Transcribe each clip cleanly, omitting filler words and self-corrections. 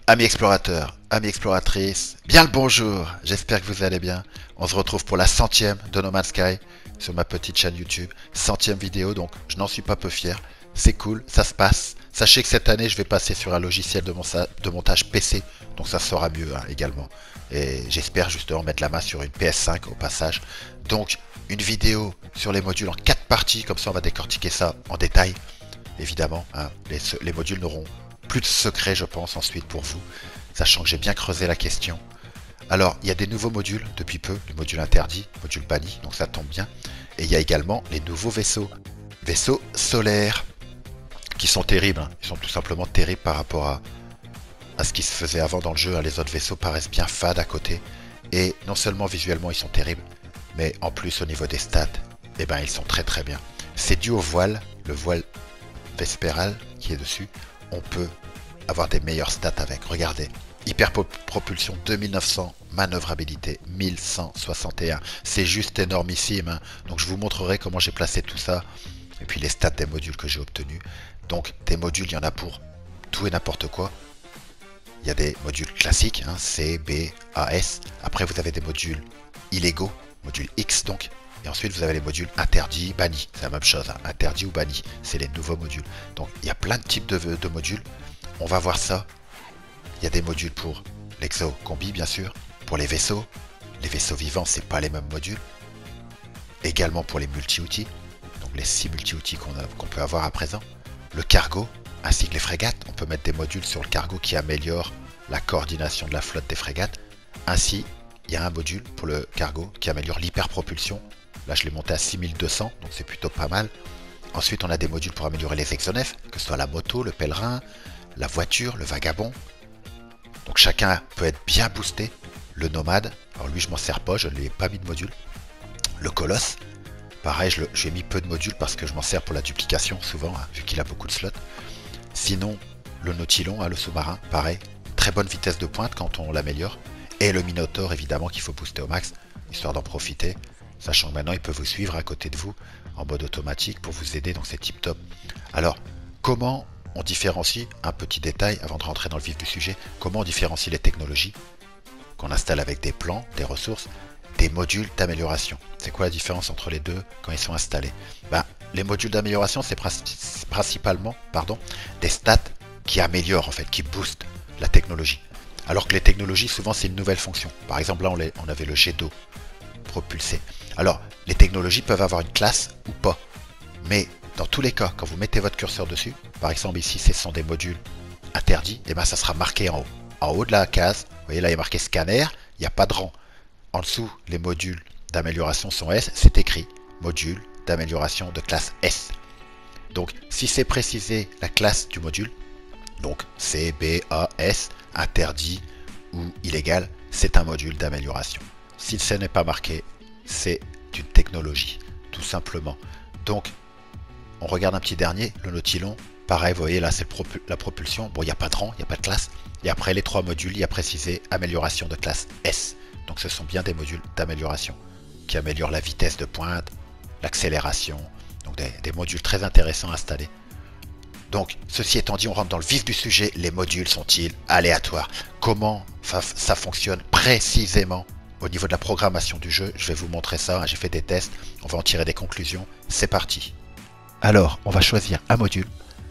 Amis explorateurs, amis exploratrices, bien le bonjour, j'espère que vous allez bien. On se retrouve pour la 100e de No Man's Sky sur ma petite chaîne YouTube. 100e vidéo, donc je n'en suis pas peu fier. C'est cool, ça se passe. Sachez que cette année, je vais passer sur un logiciel de montage PC, donc ça sera mieux également. Et j'espère justement mettre la main sur une PS5 au passage. Donc une vidéo sur les modules en 4 parties, comme ça on va décortiquer ça en détail. Évidemment, les modules n'auront plus de secrets, je pense, ensuite pour vous, sachant que j'ai bien creusé la question. Alors, il y a des nouveaux modules depuis peu, le module interdit, module banni, donc ça tombe bien. Et il y a également les nouveaux vaisseaux solaires, qui sont terribles. Ils sont tout simplement terribles par rapport à ce qui se faisait avant dans le jeu. Les autres vaisseaux paraissent bien fades à côté. Et non seulement visuellement ils sont terribles, mais en plus au niveau des stats, eh ben, ils sont très très bien. C'est dû au voile, le voile Vespéral qui est dessus. On peut avoir des meilleures stats avec. Regardez, hyper propulsion 2900, manœuvrabilité 1161. C'est juste énormissime, hein. Donc je vous montrerai comment j'ai placé tout ça. Et puis les stats des modules que j'ai obtenus. Donc des modules, il y en a pour tout et n'importe quoi. Il y a des modules classiques, hein, C, B, A, S. Après vous avez des modules illégaux, module X donc. Et ensuite vous avez les modules interdits, bannis. C'est la même chose, hein, interdit ou banni. C'est les nouveaux modules. Donc il y a plein de types de modules. On va voir ça. Il y a des modules pour l'exo combi bien sûr. Pour les vaisseaux vivants, c'est pas les mêmes modules. Également pour les multi-outils. Donc les 6 multi-outils qu'on peut avoir à présent. Le cargo, ainsi que les frégates. On peut mettre des modules sur le cargo qui améliorent la coordination de la flotte des frégates. Ainsi, il y a un module pour le cargo qui améliore l'hyperpropulsion. Là, je l'ai monté à 6200, donc c'est plutôt pas mal. Ensuite, on a des modules pour améliorer les exonefs, que ce soit la moto, le pèlerin, la voiture, le vagabond. Donc chacun peut être bien boosté. Le nomade, alors lui, je m'en sers pas, je ne lui ai pas mis de module. Le colosse, pareil, je lui ai mis peu de modules parce que je m'en sers pour la duplication, souvent, hein, vu qu'il a beaucoup de slots. Sinon, le nautilon, hein, le sous-marin, pareil, très bonne vitesse de pointe quand on l'améliore. Et le minotaure, évidemment, qu'il faut booster au max, histoire d'en profiter. Sachant que maintenant, il peut vous suivre à côté de vous en mode automatique pour vous aider, donc c'est tip top. Alors, comment on différencie, un petit détail avant de rentrer dans le vif du sujet, comment on différencie les technologies qu'on installe avec des plans, des ressources, des modules d'amélioration. C'est quoi la différence entre les deux quand ils sont installés? Les modules d'amélioration, c'est principalement des stats qui améliorent, en fait, qui boostent la technologie. Alors que les technologies, souvent, c'est une nouvelle fonction. Par exemple, là, on avait le jet d'eau propulsé. Alors, les technologies peuvent avoir une classe ou pas. Mais dans tous les cas, quand vous mettez votre curseur dessus, par exemple ici, ce sont des modules interdits, et bien ça sera marqué en haut. En haut de la case, vous voyez là, il est marqué scanner, il n'y a pas de rang. En dessous, les modules d'amélioration sont S, c'est écrit module d'amélioration de classe S. Donc, si c'est précisé la classe du module, donc C, B, A, S, interdit ou illégal, c'est un module d'amélioration. Si ce n'est pas marqué, c'est une technologie, tout simplement. Donc, on regarde un petit dernier, le nautilon. Pareil, vous voyez là, c'est la propulsion. Bon, il n'y a pas de rang, il n'y a pas de classe. Et après les 3 modules, il y a précisé amélioration de classe S. Donc, ce sont bien des modules d'amélioration qui améliorent la vitesse de pointe, l'accélération. Donc, des modules très intéressants à installer. Donc, ceci étant dit, on rentre dans le vif du sujet. Les modules sont-ils aléatoires? Comment ça fonctionne précisément au niveau de la programmation du jeu? Je vais vous montrer ça, hein, j'ai fait des tests, on va en tirer des conclusions. C'est parti. Alors, on va choisir un module,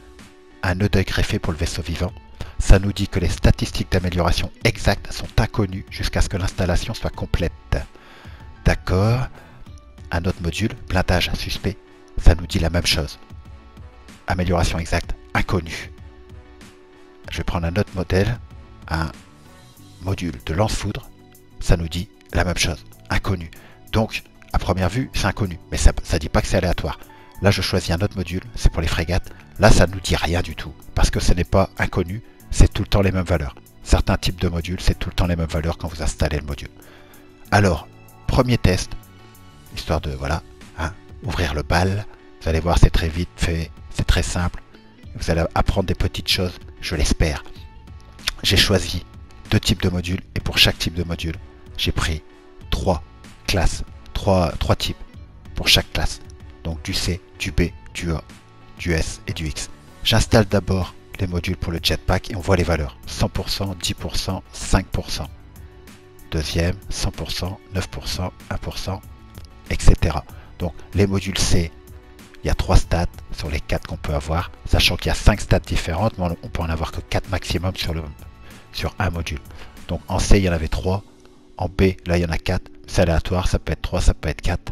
un œil d'œil greffé pour le vaisseau vivant. Ça nous dit que les statistiques d'amélioration exactes sont inconnues jusqu'à ce que l'installation soit complète. D'accord. Un autre module, blindage suspect, ça nous dit la même chose. Amélioration exacte, inconnue. Je vais prendre un autre modèle, un module de lance-foudre, ça nous dit la même chose, inconnu. Donc, à première vue, c'est inconnu, mais ça ne dit pas que c'est aléatoire. Là, je choisis un autre module, c'est pour les frégates. Là, ça ne nous dit rien du tout, parce que ce n'est pas inconnu, c'est tout le temps les mêmes valeurs. Certains types de modules, c'est tout le temps les mêmes valeurs quand vous installez le module. Alors, premier test, histoire de, ouvrir le bal. Vous allez voir, c'est très vite fait, c'est très simple. Vous allez apprendre des petites choses, je l'espère. J'ai choisi 2 types de modules, et pour chaque type de module, j'ai pris 3 classes, 3 types pour chaque classe. Donc du C, du B, du A, du S et du X. J'installe d'abord les modules pour le Jetpack et on voit les valeurs. 100%, 10%, 5%. Deuxième, 100%, 9%, 1%, etc. Donc les modules C, il y a 3 stats sur les 4 qu'on peut avoir, sachant qu'il y a 5 stats différentes, mais on peut en avoir que 4 maximum sur un module. Donc en C, il y en avait 3, en B, là, il y en a 4. C'est aléatoire, ça peut être 3, ça peut être 4.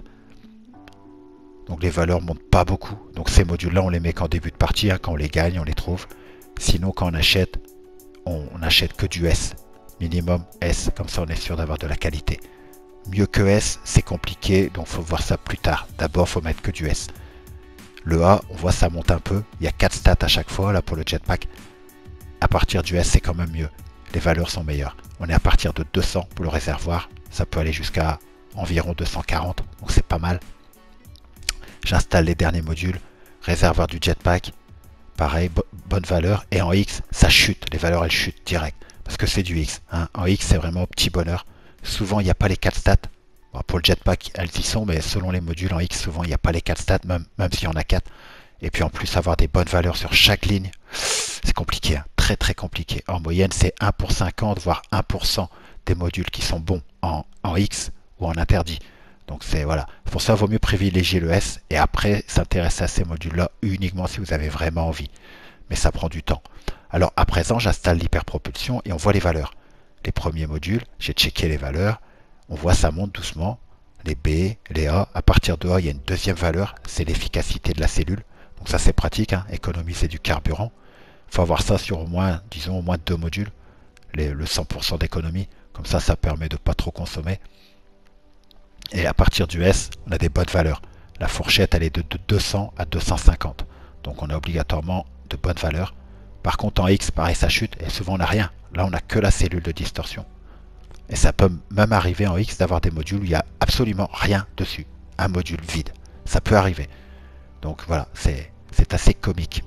Donc les valeurs ne montent pas beaucoup. Donc ces modules-là, on les met qu'en début de partie, hein, quand on les gagne, on les trouve. Sinon, quand on achète que du S. Minimum S, comme ça on est sûr d'avoir de la qualité. Mieux que S, c'est compliqué, donc il faut voir ça plus tard. D'abord, il faut mettre que du S. Le A, on voit ça monte un peu. Il y a 4 stats à chaque fois là pour le Jetpack. À partir du S, c'est quand même mieux. Les valeurs sont meilleures. On est à partir de 200 pour le réservoir. Ça peut aller jusqu'à environ 240, donc c'est pas mal. J'installe les derniers modules. Réservoir du Jetpack. Pareil, bonne valeur. Et en X, ça chute. Les valeurs, elles chutent direct. Parce que c'est du X. Hein. En X, c'est vraiment petit bonheur. Souvent, il n'y a pas les 4 stats. Bon, pour le Jetpack, elles y sont, mais selon les modules en X, souvent, il n'y a pas les 4 stats, même s'il y en a 4. Et puis en plus, avoir des bonnes valeurs sur chaque ligne, c'est compliqué. Hein. Très très compliqué. En moyenne, c'est 1 pour 50, voire 1% des modules qui sont bons en X ou en interdit. Donc c'est voilà. Pour ça, il vaut mieux privilégier le S et après s'intéresser à ces modules-là uniquement si vous avez vraiment envie. Mais ça prend du temps. Alors à présent, j'installe l'hyperpropulsion et on voit les valeurs. Les premiers modules, j'ai checké les valeurs. On voit ça monte doucement. Les B, les A. À partir de A, il y a une deuxième valeur, c'est l'efficacité de la cellule. Donc ça c'est pratique, hein, économiser du carburant. Il faut avoir ça sur au moins, disons, au moins 2 modules. Le 100% d'économie. Comme ça permet de ne pas trop consommer. Et à partir du S, on a des bonnes valeurs. La fourchette, elle est de 200 à 250. Donc on a obligatoirement de bonnes valeurs. Par contre, en X, pareil, ça chute. Et souvent, on n'a rien. Là, on n'a que la cellule de distorsion. Et ça peut même arriver en X d'avoir des modules où il n'y a absolument rien dessus. Un module vide. Ça peut arriver. Donc voilà, c'est assez comique.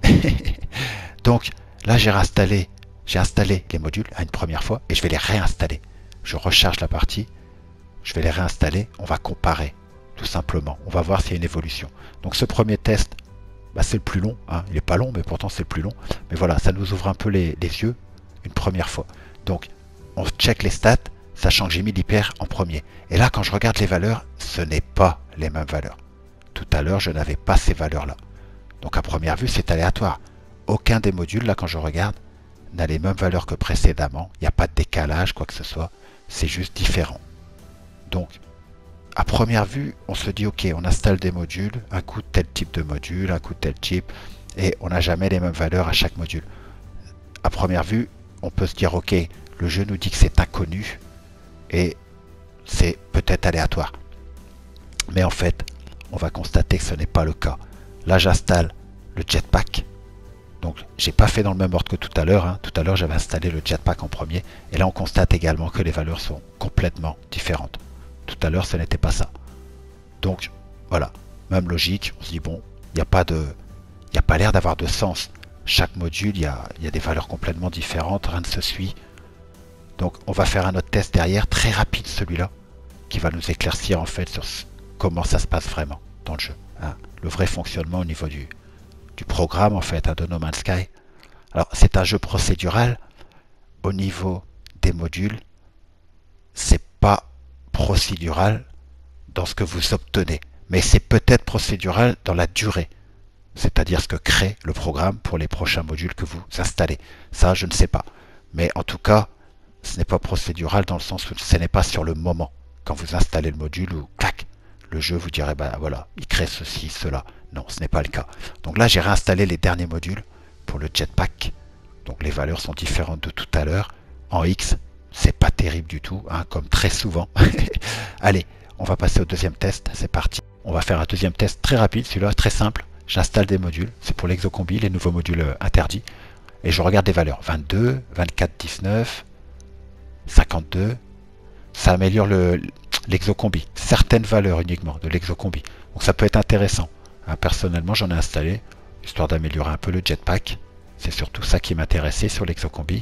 Donc là, j'ai installé les modules à une première fois et je vais les réinstaller. Je recharge la partie. Je vais les réinstaller, on va comparer, tout simplement. On va voir s'il y a une évolution. Donc ce premier test, bah, c'est le plus long. Hein. Il n'est pas long, mais pourtant c'est le plus long. Mais voilà, ça nous ouvre un peu les yeux une première fois. Donc on check les stats, sachant que j'ai mis l'hyper en premier. Et là, quand je regarde les valeurs, ce n'est pas les mêmes valeurs. Tout à l'heure, je n'avais pas ces valeurs-là. Donc à première vue, c'est aléatoire. Aucun des modules, là, quand je regarde, n'a les mêmes valeurs que précédemment. Il n'y a pas de décalage, quoi que ce soit. C'est juste différent. Donc, à première vue, on se dit, ok, on installe des modules, un coup de tel type de module, un coup de tel type, et on n'a jamais les mêmes valeurs à chaque module. À première vue, on peut se dire, ok, le jeu nous dit que c'est inconnu, et c'est peut-être aléatoire. Mais en fait, on va constater que ce n'est pas le cas. Là, j'installe le Jetpack. Donc, j'ai pas fait dans le même ordre que tout à l'heure. Hein. Tout à l'heure, j'avais installé le Jetpack en premier, et là, on constate également que les valeurs sont complètement différentes. Tout à l'heure, ce n'était pas ça. Donc, voilà. Même logique. On se dit, bon, il n'y a pas l'air d'avoir de sens. Chaque module, il y a des valeurs complètement différentes. Rien ne se suit. Donc, on va faire un autre test derrière, très rapide celui-là, qui va nous éclaircir en fait sur comment ça se passe vraiment dans le jeu. Hein. Le vrai fonctionnement au niveau du programme, en fait, hein, de No Man's Sky. Alors, c'est un jeu procédural. Au niveau des modules, c'est pas procédural dans ce que vous obtenez, mais c'est peut-être procédural dans la durée, c'est-à-dire ce que crée le programme pour les prochains modules que vous installez. Ça, je ne sais pas. Mais en tout cas, ce n'est pas procédural dans le sens où ce n'est pas sur le moment. Quand vous installez le module, ou clac, le jeu vous dirait, ben voilà, il crée ceci, cela. Non, ce n'est pas le cas. Donc là, j'ai réinstallé les derniers modules pour le Jetpack. Donc les valeurs sont différentes de tout à l'heure. En X, c'est pas terrible du tout, hein, comme très souvent. Allez, on va passer au deuxième test, c'est parti. On va faire un deuxième test très rapide, celui-là très simple. J'installe des modules, c'est pour l'exocombi, les nouveaux modules interdits. Et je regarde les valeurs, 22, 24, 19, 52. Ça améliore l'exocombi, certaines valeurs uniquement de l'exocombi. Donc ça peut être intéressant. Hein, personnellement, j'en ai installé, histoire d'améliorer un peu le Jetpack. C'est surtout ça qui m'intéressait sur l'exocombi.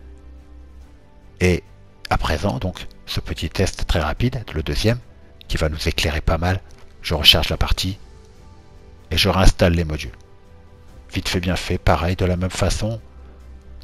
Et à présent, donc, ce petit test très rapide, le deuxième, qui va nous éclairer pas mal. Je recharge la partie et je réinstalle les modules. Vite fait, bien fait, pareil, de la même façon.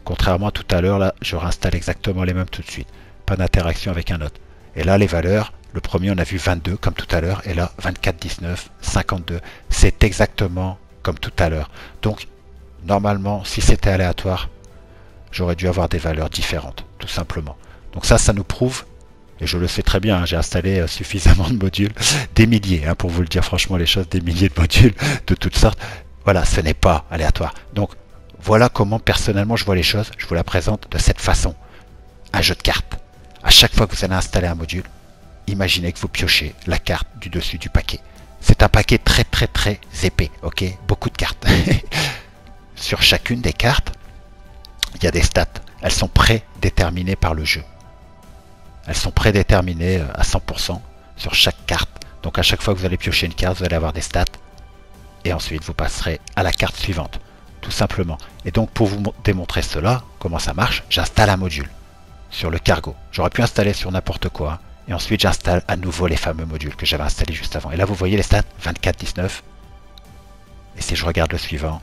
Contrairement à tout à l'heure, là, je réinstalle exactement les mêmes tout de suite. Pas d'interaction avec un autre. Et là, les valeurs, le premier, on a vu 22 comme tout à l'heure, et là, 24, 19, 52. C'est exactement comme tout à l'heure. Donc, normalement, si c'était aléatoire, j'aurais dû avoir des valeurs différentes, tout simplement. Donc ça nous prouve, et je le sais très bien, hein, j'ai installé suffisamment de modules, des milliers, hein, pour vous le dire franchement les choses, des milliers de modules de toutes sortes. Voilà, ce n'est pas aléatoire. Donc, voilà comment personnellement je vois les choses. Je vous la présente de cette façon. Un jeu de cartes. À chaque fois que vous allez installer un module, imaginez que vous piochez la carte du dessus du paquet. C'est un paquet très très très épais, ok? Beaucoup de cartes. Sur chacune des cartes, il y a des stats. Elles sont prédéterminées par le jeu. Elles sont prédéterminées à 100% sur chaque carte. Donc à chaque fois que vous allez piocher une carte, vous allez avoir des stats. Et ensuite, vous passerez à la carte suivante. Tout simplement. Et donc pour vous démontrer cela, comment ça marche, j'installe un module sur le cargo. J'aurais pu installer sur n'importe quoi. Et ensuite j'installe à nouveau les fameux modules que j'avais installés juste avant. Et là vous voyez les stats, 24, 19. Et si je regarde le suivant,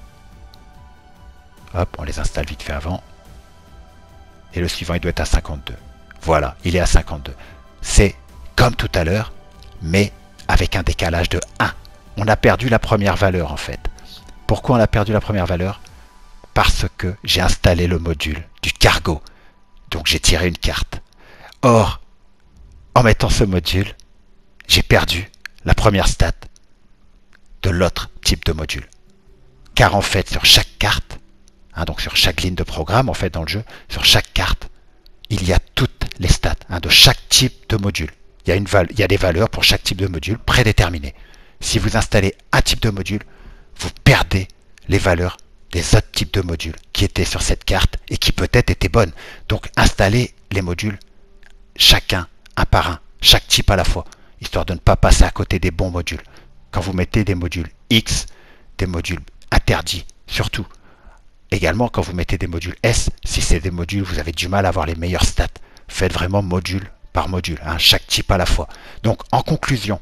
hop, on les installe vite fait avant. Et le suivant il doit être à 52. Voilà, il est à 52. C'est comme tout à l'heure, mais avec un décalage de 1. On a perdu la première valeur en fait. Pourquoi on a perdu la première valeur? Parce que j'ai installé le module du cargo. Donc j'ai tiré une carte. Or, en mettant ce module, j'ai perdu la première stat de l'autre type de module. Car en fait, sur chaque carte, hein, donc sur chaque ligne de programme, en fait dans le jeu, sur chaque carte, il y a toutes les stats de chaque type de module. Il y a des valeurs pour chaque type de module prédéterminées. Si vous installez un type de module, vous perdez les valeurs des autres types de modules qui étaient sur cette carte et qui peut-être étaient bonnes. Donc installez les modules chacun un par un, chaque type à la fois, histoire de ne pas passer à côté des bons modules. Quand vous mettez des modules X, des modules interdits, surtout. Également quand vous mettez des modules S, si c'est des modules, vous avez du mal à avoir les meilleures stats. Faites vraiment module par module, hein, chaque type à la fois. Donc en conclusion,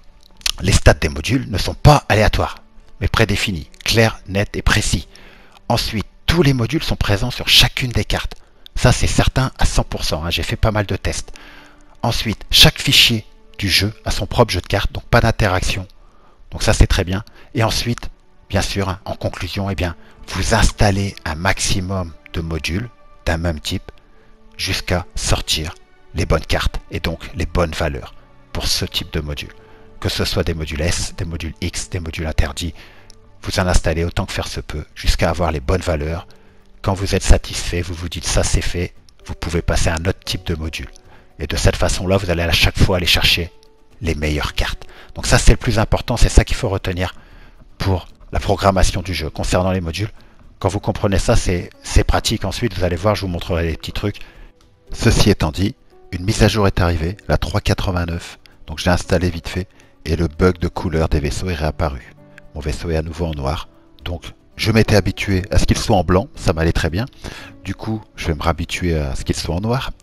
les stats des modules ne sont pas aléatoires, mais prédéfinis, clairs, nets et précis. Ensuite, tous les modules sont présents sur chacune des cartes. Ça, c'est certain à 100%. Hein, j'ai fait pas mal de tests. Ensuite, chaque fichier du jeu a son propre jeu de cartes, donc pas d'interaction. Donc ça, c'est très bien. Et ensuite, bien sûr, hein, en conclusion, eh bien, vous installez un maximum de modules d'un même type jusqu'à sortir les bonnes cartes et donc les bonnes valeurs pour ce type de module. Que ce soit des modules S, des modules X, des modules interdits, vous en installez autant que faire se peut jusqu'à avoir les bonnes valeurs. Quand vous êtes satisfait, vous vous dites ça c'est fait, vous pouvez passer à un autre type de module. Et de cette façon-là, vous allez à chaque fois aller chercher les meilleures cartes. Donc ça c'est le plus important, c'est ça qu'il faut retenir pour la programmation du jeu. Concernant les modules, quand vous comprenez ça, c'est pratique. Ensuite, vous allez voir, je vous montrerai des petits trucs. Ceci étant dit, une mise à jour est arrivée, la 3.89. Donc je l'ai installé vite fait et le bug de couleur des vaisseaux est réapparu. Mon vaisseau est à nouveau en noir. Donc je m'étais habitué à ce qu'il soit en blanc, ça m'allait très bien. Du coup, je vais me réhabituer à ce qu'il soit en noir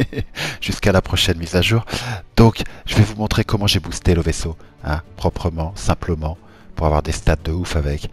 jusqu'à la prochaine mise à jour. Donc je vais vous montrer comment j'ai boosté le vaisseau, hein, proprement, simplement, pour avoir des stats de ouf avec.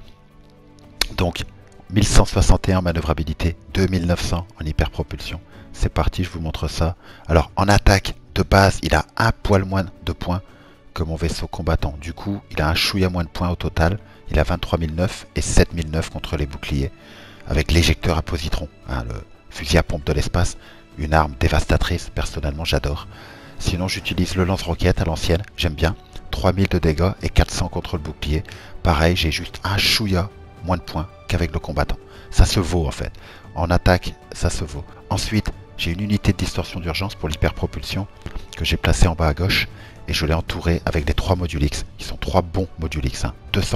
Donc 1161 en manœuvrabilité, 2900 en hyperpropulsion. C'est parti, je vous montre ça. Alors en attaque de base, il a un poil moins de points que mon vaisseau combattant. Du coup, il a un chouïa moins de points au total. Il a 23 009 et 7 009 contre les boucliers. Avec l'éjecteur à positron, hein, le fusil à pompe de l'espace. Une arme dévastatrice, personnellement j'adore. Sinon j'utilise le lance-roquette à l'ancienne, j'aime bien. 3000 de dégâts et 400 contre le bouclier. Pareil, j'ai juste un chouïa moins de points qu'avec le combattant. Ça se vaut en fait. En attaque, ça se vaut. Ensuite, j'ai une unité de distorsion d'urgence pour l'hyperpropulsion que j'ai placée en bas à gauche et je l'ai entourée avec des 3 modules X, qui sont 3 bons modules X. Hein.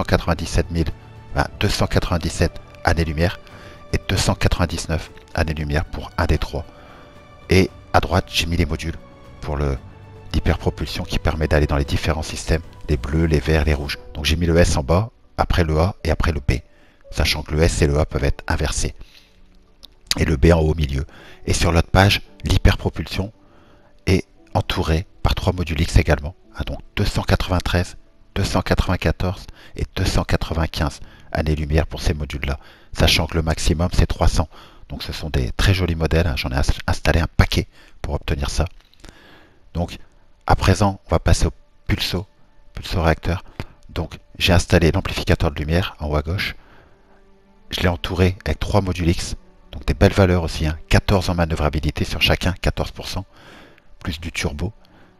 297 années-lumière et 299 années-lumière pour un des 3. Et à droite, j'ai mis les modules pour l'hyperpropulsion qui permet d'aller dans les différents systèmes, les bleus, les verts, les rouges. Donc j'ai mis le S en bas, après le A et après le B, sachant que le S et le A peuvent être inversés. Et le B en haut au milieu. Et sur l'autre page, l'hyperpropulsion est entourée par 3 modules X également. Hein, donc 293, 294 et 295 années-lumière pour ces modules-là. Sachant que le maximum c'est 300. Donc ce sont des très jolis modèles, hein. J'en ai installé un paquet pour obtenir ça. Donc à présent, on va passer au pulso réacteur. Donc j'ai installé l'amplificateur de lumière en haut à gauche. Je l'ai entouré avec 3 modules X, donc des belles valeurs aussi, hein. 14 en manœuvrabilité sur chacun, 14%, plus du turbo.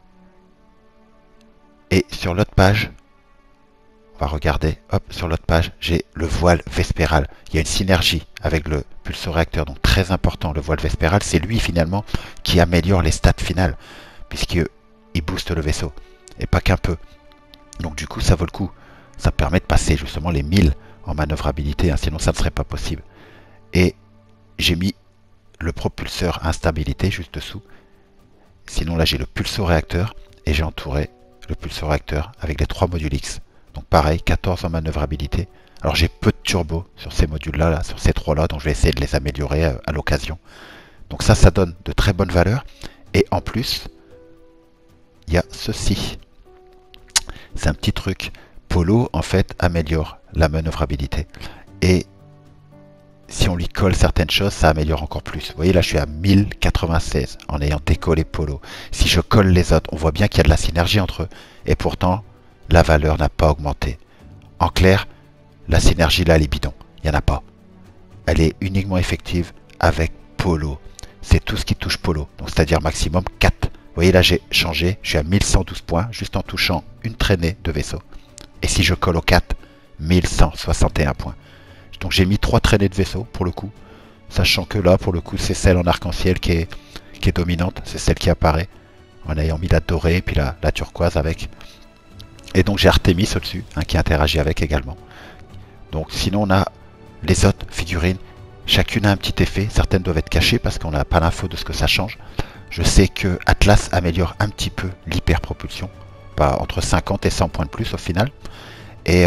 Et sur l'autre page, on va regarder, hop, sur l'autre page, j'ai le voile vespéral. Il y a une synergie avec le pulso-réacteur, donc très important. Le voile vespéral, c'est lui finalement qui améliore les stats finales, puisqu'il booste le vaisseau, et pas qu'un peu. Donc du coup, ça vaut le coup. Ça permet de passer justement les 1000 en manœuvrabilité, hein, sinon ça ne serait pas possible. Et j'ai mis le propulseur instabilité juste dessous. Sinon là, j'ai le pulso-réacteur, et j'ai entouré le pulso-réacteur avec les 3 modules X. Donc pareil, 14 en manœuvrabilité. Alors j'ai peu de turbo sur ces modules-là, là, sur ces 3-là, donc je vais essayer de les améliorer à l'occasion. Donc ça donne de très bonnes valeurs. Et en plus, il y a ceci. C'est un petit truc. Polo, en fait, améliore la manœuvrabilité. Et si on lui colle certaines choses, ça améliore encore plus. Vous voyez, là, je suis à 1096 en ayant décollé Polo. Si je colle les autres, on voit bien qu'il y a de la synergie entre eux. Et pourtant, la valeur n'a pas augmenté. En clair, la synergie, là, elle est bidon. Il n'y en a pas. Elle est uniquement effective avec Polo. C'est tout ce qui touche Polo. Donc, c'est-à-dire maximum 4. Vous voyez, là, j'ai changé. Je suis à 1112 points, juste en touchant une traînée de vaisseau. Et si je colle au 4, 1161 points. Donc j'ai mis 3 traînées de vaisseau pour le coup, sachant que là pour le coup c'est celle en arc-en-ciel qui est dominante, c'est celle qui apparaît, en ayant mis la dorée et puis la turquoise avec. Et donc j'ai Artemis au-dessus, hein, qui interagit avec également. Donc sinon on a les autres figurines, chacune a un petit effet, certaines doivent être cachées parce qu'on n'a pas l'info de ce que ça change. Je sais que Atlas améliore un petit peu l'hyperpropulsion, pas entre 50 et 100 points de plus au final. Et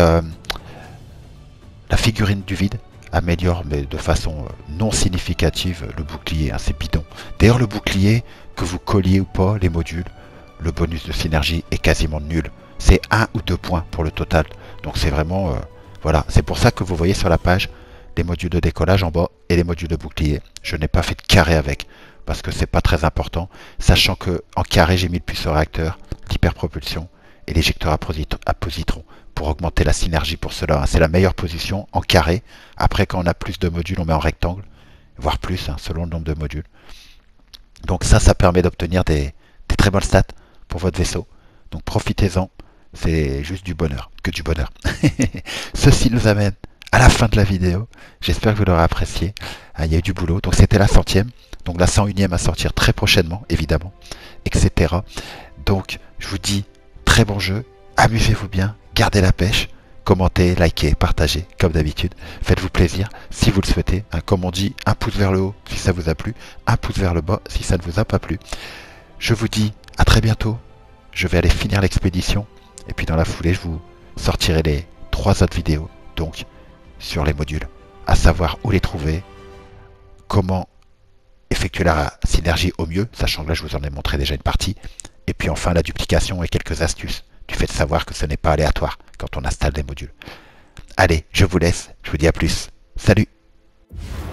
la figurine du vide améliore, mais de façon non significative, le bouclier, hein, c'est bidon. D'ailleurs, le bouclier, que vous colliez ou pas les modules, le bonus de synergie est quasiment nul. C'est 1 ou 2 points pour le total. Donc c'est vraiment... voilà, c'est pour ça que vous voyez sur la page les modules de décollage en bas et les modules de bouclier. Je n'ai pas fait de carré avec, parce que c'est pas très important, sachant que en carré, j'ai mis le puissant réacteur, l'hyperpropulsion et l'éjecteur à positron pour augmenter la synergie pour cela. C'est la meilleure position en carré. Après, quand on a plus de modules, on met en rectangle, voire plus, hein, selon le nombre de modules. Donc ça permet d'obtenir des très bonnes stats pour votre vaisseau. Donc profitez-en, c'est juste du bonheur, que du bonheur. Ceci nous amène à la fin de la vidéo. J'espère que vous l'aurez apprécié. Il y a eu du boulot. Donc c'était la 100e. Donc la 101e à sortir très prochainement, évidemment, etc. Donc je vous dis très bon jeu. Amusez-vous bien. Gardez la pêche, commentez, likez, partagez, comme d'habitude. Faites-vous plaisir si vous le souhaitez. Hein, comme on dit, un pouce vers le haut si ça vous a plu, un pouce vers le bas si ça ne vous a pas plu. Je vous dis à très bientôt. Je vais aller finir l'expédition. Et puis dans la foulée, je vous sortirai les 3 autres vidéos, donc sur les modules. À savoir où les trouver, comment effectuer la synergie au mieux, sachant que là je vous en ai montré déjà une partie. Et puis enfin la duplication et quelques astuces du fait de savoir que ce n'est pas aléatoire quand on installe des modules. Allez, je vous laisse, je vous dis à plus. Salut!